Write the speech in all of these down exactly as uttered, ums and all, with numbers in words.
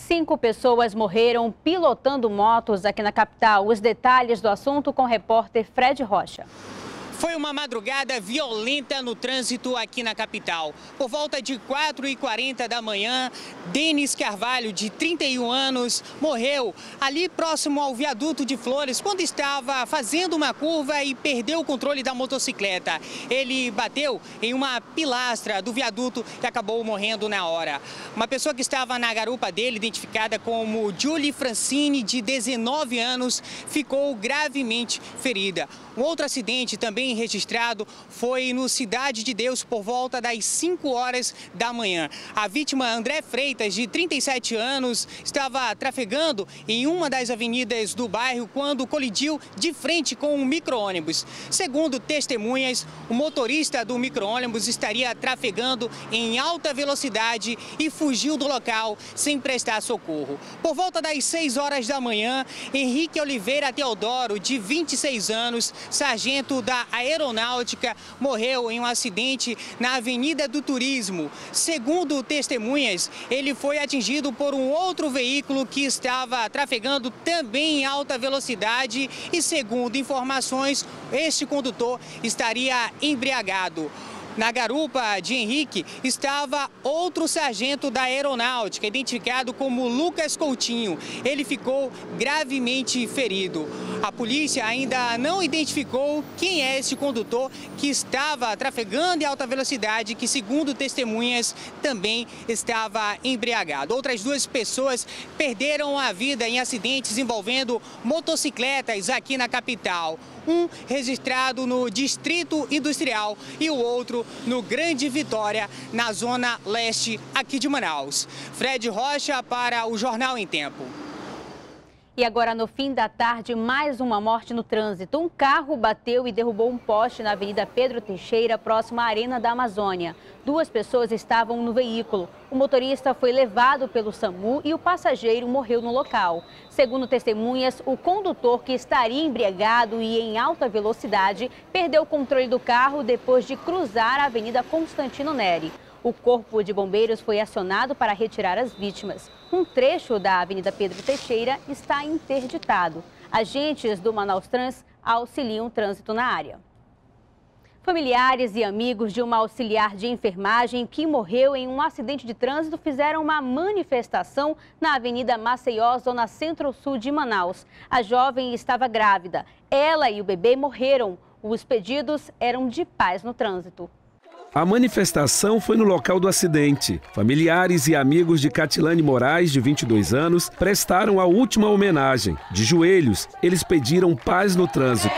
Cinco pessoas morreram pilotando motos aqui na capital. Os detalhes do assunto com o repórter Fred Rocha. Foi uma madrugada violenta no trânsito aqui na capital. Por volta de quatro e quarenta da manhã, Denis Carvalho, de trinta e um anos, morreu ali próximo ao viaduto de Flores, quando estava fazendo uma curva e perdeu o controle da motocicleta. Ele bateu em uma pilastra do viaduto e acabou morrendo na hora. Uma pessoa que estava na garupa dele, identificada como Julie Francine, de dezenove anos, ficou gravemente ferida. Um outro acidente também registrado foi no Cidade de Deus por volta das cinco horas da manhã. A vítima, André Freitas, de trinta e sete anos, estava trafegando em uma das avenidas do bairro quando colidiu de frente com um micro-ônibus. Segundo testemunhas, o motorista do micro-ônibus estaria trafegando em alta velocidade e fugiu do local sem prestar socorro. Por volta das seis horas da manhã, Henrique Oliveira Teodoro, de vinte e seis anos, sargento da Aeronáutica, morreu em um acidente na Avenida do Turismo. Segundo testemunhas, ele foi atingido por um outro veículo que estava trafegando também em alta velocidade e, segundo informações, este condutor estaria embriagado. Na garupa de Henrique estava outro sargento da Aeronáutica, identificado como Lucas Coutinho. Ele ficou gravemente ferido. A polícia ainda não identificou quem é esse condutor que estava trafegando em alta velocidade, que, segundo testemunhas, também estava embriagado. Outras duas pessoas perderam a vida em acidentes envolvendo motocicletas aqui na capital. Um registrado no Distrito Industrial e o outro no Grande Vitória, na zona leste aqui de Manaus. Fred Rocha para o Jornal em Tempo. E agora, no fim da tarde, mais uma morte no trânsito. Um carro bateu e derrubou um poste na Avenida Pedro Teixeira, próxima à Arena da Amazônia. Duas pessoas estavam no veículo. O motorista foi levado pelo SAMU e o passageiro morreu no local. Segundo testemunhas, o condutor, que estaria embriagado e em alta velocidade, perdeu o controle do carro depois de cruzar a Avenida Constantino Neri. O corpo de bombeiros foi acionado para retirar as vítimas. Um trecho da Avenida Pedro Teixeira está interditado. Agentes do Manaus Trans auxiliam o trânsito na área. Familiares e amigos de uma auxiliar de enfermagem que morreu em um acidente de trânsito fizeram uma manifestação na Avenida Maceió, zona centro-sul de Manaus. A jovem estava grávida. Ela e o bebê morreram. Os pedidos eram de paz no trânsito. A manifestação foi no local do acidente. Familiares e amigos de Catilane Moraes, de vinte e dois anos, prestaram a última homenagem. De joelhos, eles pediram paz no trânsito.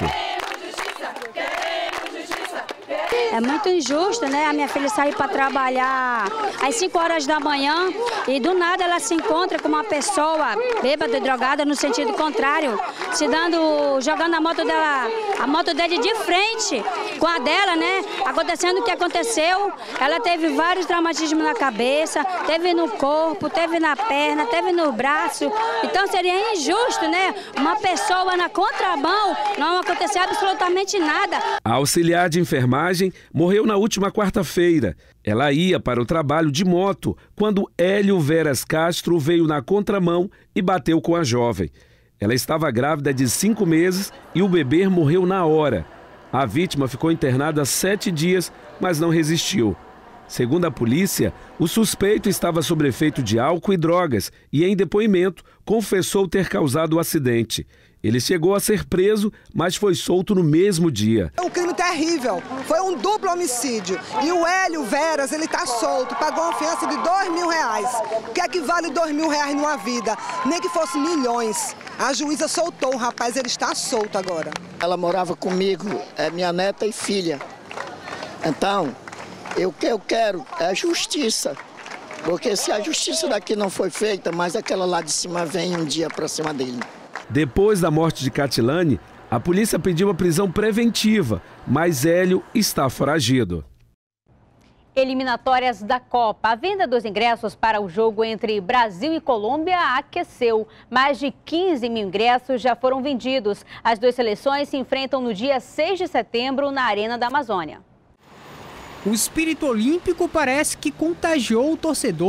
É muito injusto, né? A minha filha saiu para trabalhar às cinco horas da manhã e do nada ela se encontra com uma pessoa bêbada, drogada, no sentido contrário, se dando, jogando a moto dela, a moto dele de frente com a dela, né? Acontecendo o que aconteceu, ela teve vários traumatismos na cabeça, teve no corpo, teve na perna, teve no braço. Então seria injusto, né? Uma pessoa na contramão, não acontecer absolutamente nada. A auxiliar de enfermagem morreu na última quarta-feira. Ela ia para o trabalho de moto quando Hélio Veras Castro veio na contramão e bateu com a jovem. Ela estava grávida de cinco meses e o bebê morreu na hora. A vítima ficou internada sete dias, mas não resistiu. Segundo a polícia, o suspeito estava sob efeito de álcool e drogas e, em depoimento, confessou ter causado o acidente. Ele chegou a ser preso, mas foi solto no mesmo dia. É um crime terrível, foi um duplo homicídio. E o Hélio Veras, ele está solto, pagou uma fiança de dois mil reais. O que é que vale dois mil reais numa vida? Nem que fosse milhões. A juíza soltou o rapaz, ele está solto agora. Ela morava comigo, é minha neta e filha. Então, o que eu quero é justiça. Porque se a justiça daqui não foi feita, mas aquela lá de cima vem um dia para cima dele. Depois da morte de Catilane, a polícia pediu a prisão preventiva, mas Hélio está foragido. Eliminatórias da Copa. A venda dos ingressos para o jogo entre Brasil e Colômbia aqueceu. Mais de quinze mil ingressos já foram vendidos. As duas seleções se enfrentam no dia seis de setembro na Arena da Amazônia. O espírito olímpico parece que contagiou o torcedor.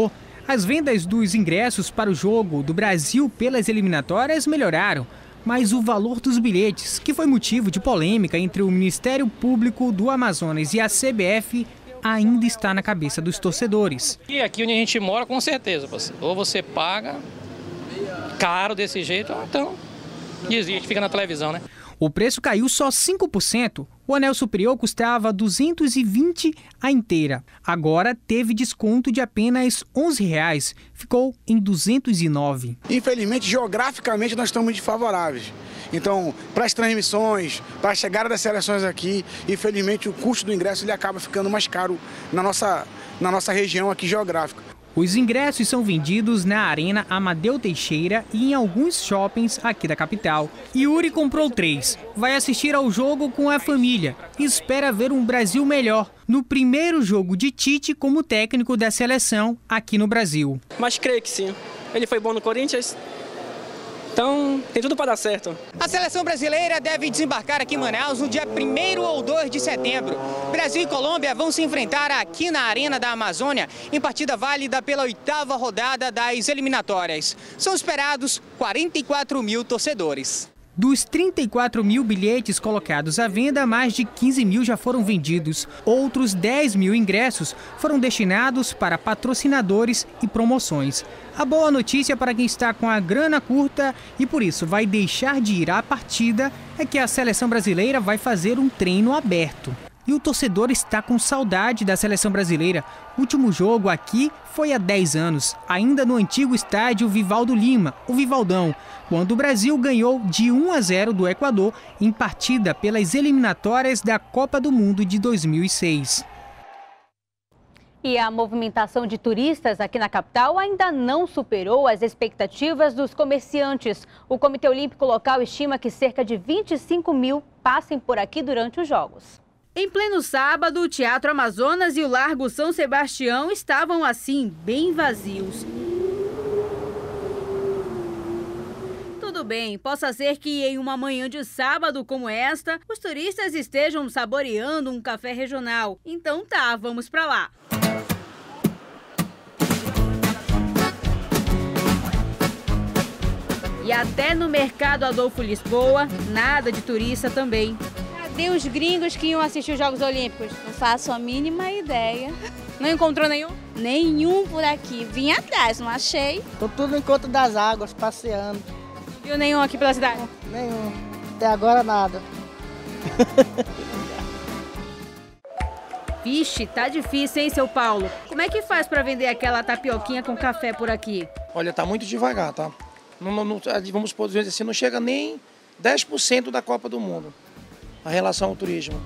As vendas dos ingressos para o jogo do Brasil pelas eliminatórias melhoraram, mas o valor dos bilhetes, que foi motivo de polêmica entre o Ministério Público do Amazonas e a C B F, ainda está na cabeça dos torcedores. E aqui onde a gente mora, com certeza, ou você paga caro desse jeito, ou então desiste, fica na televisão, né? O preço caiu só cinco por cento. O anel superior custava duzentos e vinte reais a inteira. Agora teve desconto de apenas onze reais. Ficou em duzentos e nove reais. Infelizmente, geograficamente, nós estamos desfavoráveis. Então, para as transmissões, para a chegada das seleções aqui, infelizmente o custo do ingresso ele acaba ficando mais caro na nossa, na nossa região aqui geográfica. Os ingressos são vendidos na Arena Amadeu Teixeira e em alguns shoppings aqui da capital. Yuri comprou três. Vai assistir ao jogo com a família e espera ver um Brasil melhor no primeiro jogo de Tite como técnico da seleção aqui no Brasil. Mas creio que sim. Ele foi bom no Corinthians. Então, tem tudo para dar certo. A seleção brasileira deve desembarcar aqui em Manaus no dia primeiro ou dois de setembro. Brasil e Colômbia vão se enfrentar aqui na Arena da Amazônia em partida válida pela oitava rodada das eliminatórias. São esperados quarenta e quatro mil torcedores. Dos trinta e quatro mil bilhetes colocados à venda, mais de quinze mil já foram vendidos. Outros dez mil ingressos foram destinados para patrocinadores e promoções. A boa notícia para quem está com a grana curta e por isso vai deixar de ir à partida é que a seleção brasileira vai fazer um treino aberto. E o torcedor está com saudade da seleção brasileira. O último jogo aqui foi há dez anos, ainda no antigo estádio Vivaldo Lima, o Vivaldão, quando o Brasil ganhou de um a zero do Equador em partida pelas eliminatórias da Copa do Mundo de dois mil e seis. E a movimentação de turistas aqui na capital ainda não superou as expectativas dos comerciantes. O Comitê Olímpico Local estima que cerca de vinte e cinco mil passem por aqui durante os Jogos. Em pleno sábado, o Teatro Amazonas e o Largo São Sebastião estavam assim, bem vazios. Tudo bem, possa ser que em uma manhã de sábado como esta, os turistas estejam saboreando um café regional. Então tá, vamos pra lá. E até no Mercado Adolfo Lisboa, nada de turista também. Cadê os gringos que iam assistir os Jogos Olímpicos? Não faço a mínima ideia. Não encontrou nenhum? Nenhum por aqui. Vim atrás, não achei. Tô tudo no encontro das águas, passeando. Não viu nenhum aqui pela cidade? Nenhum. Até agora nada. Vixe, tá difícil, hein, seu Paulo? Como é que faz para vender aquela tapioquinha com café por aqui? Olha, tá muito devagar, tá? Não, não, não, vamos dizer assim, não chega nem dez por cento da Copa do Mundo, a relação ao turismo.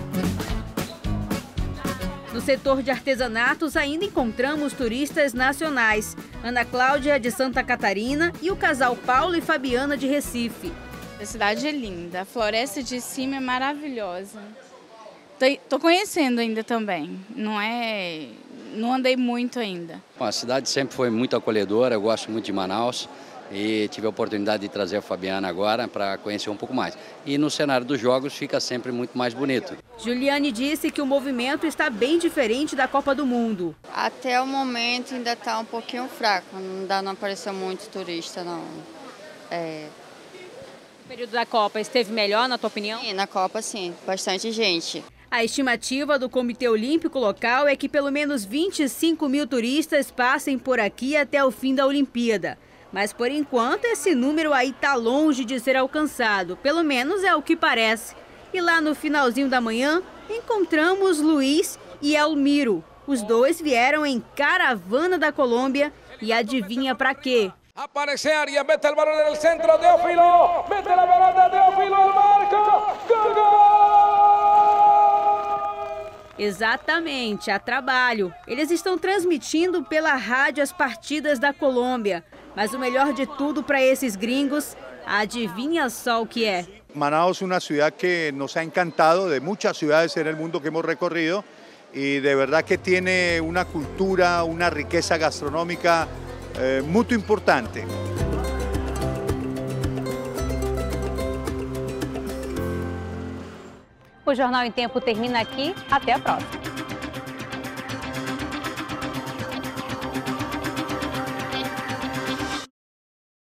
No setor de artesanatos ainda encontramos turistas nacionais. Ana Cláudia, de Santa Catarina, e o casal Paulo e Fabiana, de Recife. A cidade é linda, a floresta de cima é maravilhosa. Tô, tô conhecendo ainda também, não é... não andei muito ainda. Bom, a cidade sempre foi muito acolhedora, eu gosto muito de Manaus. E tive a oportunidade de trazer a Fabiana agora para conhecer um pouco mais. E no cenário dos jogos fica sempre muito mais bonito. Juliane disse que o movimento está bem diferente da Copa do Mundo. Até o momento ainda está um pouquinho fraco, não, dá, não apareceu muito turista, não. É... O período da Copa esteve melhor, na tua opinião? Sim, na Copa sim, bastante gente. A estimativa do Comitê Olímpico Local é que pelo menos vinte e cinco mil turistas passem por aqui até o fim da Olimpíada. Mas, por enquanto, esse número aí está longe de ser alcançado. Pelo menos é o que parece. E lá no finalzinho da manhã, encontramos Luiz e Elmiro. Os dois vieram em caravana da Colômbia e adivinha para quê? Aparece Arias, mete o balão no centro, Teófilo, mete a pelota, Teófilo, al marco, gol, gol! Exatamente, a trabalho. Eles estão transmitindo pela rádio as partidas da Colômbia. Mas o melhor de tudo para esses gringos, adivinha só o que é. Manaus es una ciudad que nos ha encantado, de muchas ciudades en el mundo que hemos recorrido, y de verdad que tiene una cultura, una riqueza gastronómica eh, muy importante. O Jornal em Tempo termina aqui. Até a próxima.